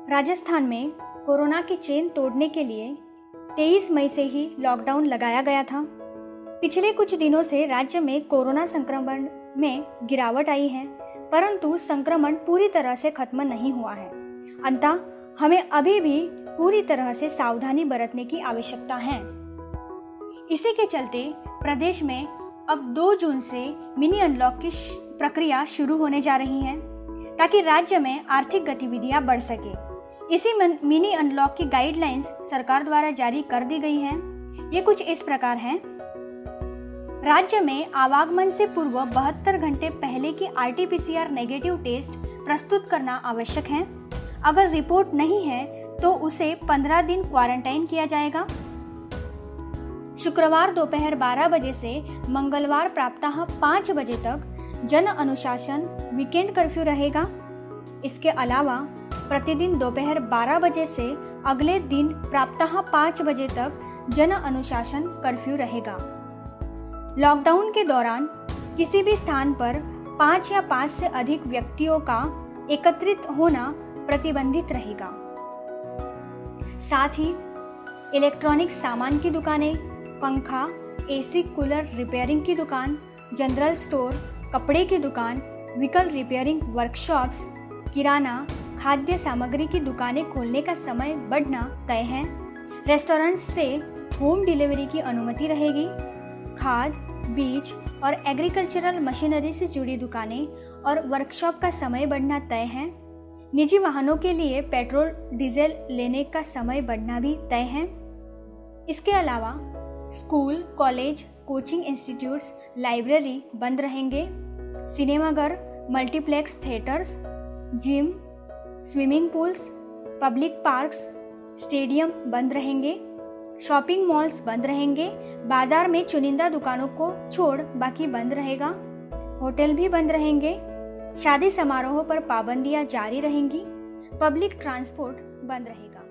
राजस्थान में कोरोना की चेन तोड़ने के लिए 23 मई से ही लॉकडाउन लगाया गया था। पिछले कुछ दिनों से राज्य में कोरोना संक्रमण में गिरावट आई है, परंतु संक्रमण पूरी तरह से खत्म नहीं हुआ है। अतः हमें अभी भी पूरी तरह से सावधानी बरतने की आवश्यकता है। इसी के चलते प्रदेश में अब 2 जून से मिनी अनलॉक की प्रक्रिया शुरू होने जा रही है, ताकि राज्य में आर्थिक गतिविधियां बढ़ सके। इसी मिनी अनलॉक की गाइडलाइंस सरकार द्वारा जारी कर दी गई हैं। ये कुछ इस प्रकार हैं। राज्य में आवागमन से पूर्व 72 घंटे पहले की RT-PCR नेगेटिव टेस्ट प्रस्तुत करना आवश्यक है। अगर रिपोर्ट नहीं है तो उसे 15 दिन क्वारंटाइन किया जाएगा। शुक्रवार दोपहर 12 बजे से मंगलवार प्रातः 5 बजे तक जन अनुशासन वीकेंड कर्फ्यू रहेगा। इसके अलावा प्रतिदिन दोपहर 12 बजे से अगले दिन प्रातः 5 बजे तक जन अनुशासन कर्फ्यू रहेगा। लॉकडाउन के दौरान किसी भी स्थान पर 5 या 5 से अधिक व्यक्तियों का एकत्रित होना प्रतिबंधित रहेगा। साथ ही इलेक्ट्रॉनिक सामान की दुकानें, पंखा, AC, कूलर रिपेयरिंग की दुकान, जनरल स्टोर, कपड़े की दुकान, व्हीकल रिपेयरिंग वर्कशॉप्स, किराना, खाद्य सामग्री की दुकानें खोलने का समय बढ़ना तय है। रेस्टोरेंट से होम डिलीवरी की अनुमति रहेगी। खाद, बीज और एग्रीकल्चरल मशीनरी से जुड़ी दुकानें और वर्कशॉप का समय बढ़ना तय है। निजी वाहनों के लिए पेट्रोल डीजल लेने का समय बढ़ना भी तय है। इसके अलावा school, college, coaching institutes, library बंद रहेंगे। सिनेमाघर, multiplex theatres, gym, swimming pools, public parks, stadium बंद रहेंगे। शॉपिंग मॉल्स बंद रहेंगे। बाजार में चुनिंदा दुकानों को छोड़ बाकी बंद रहेगा। होटल भी बंद रहेंगे। शादी समारोह पर पाबंदियां जारी रहेंगी। पब्लिक ट्रांसपोर्ट बंद रहेगा।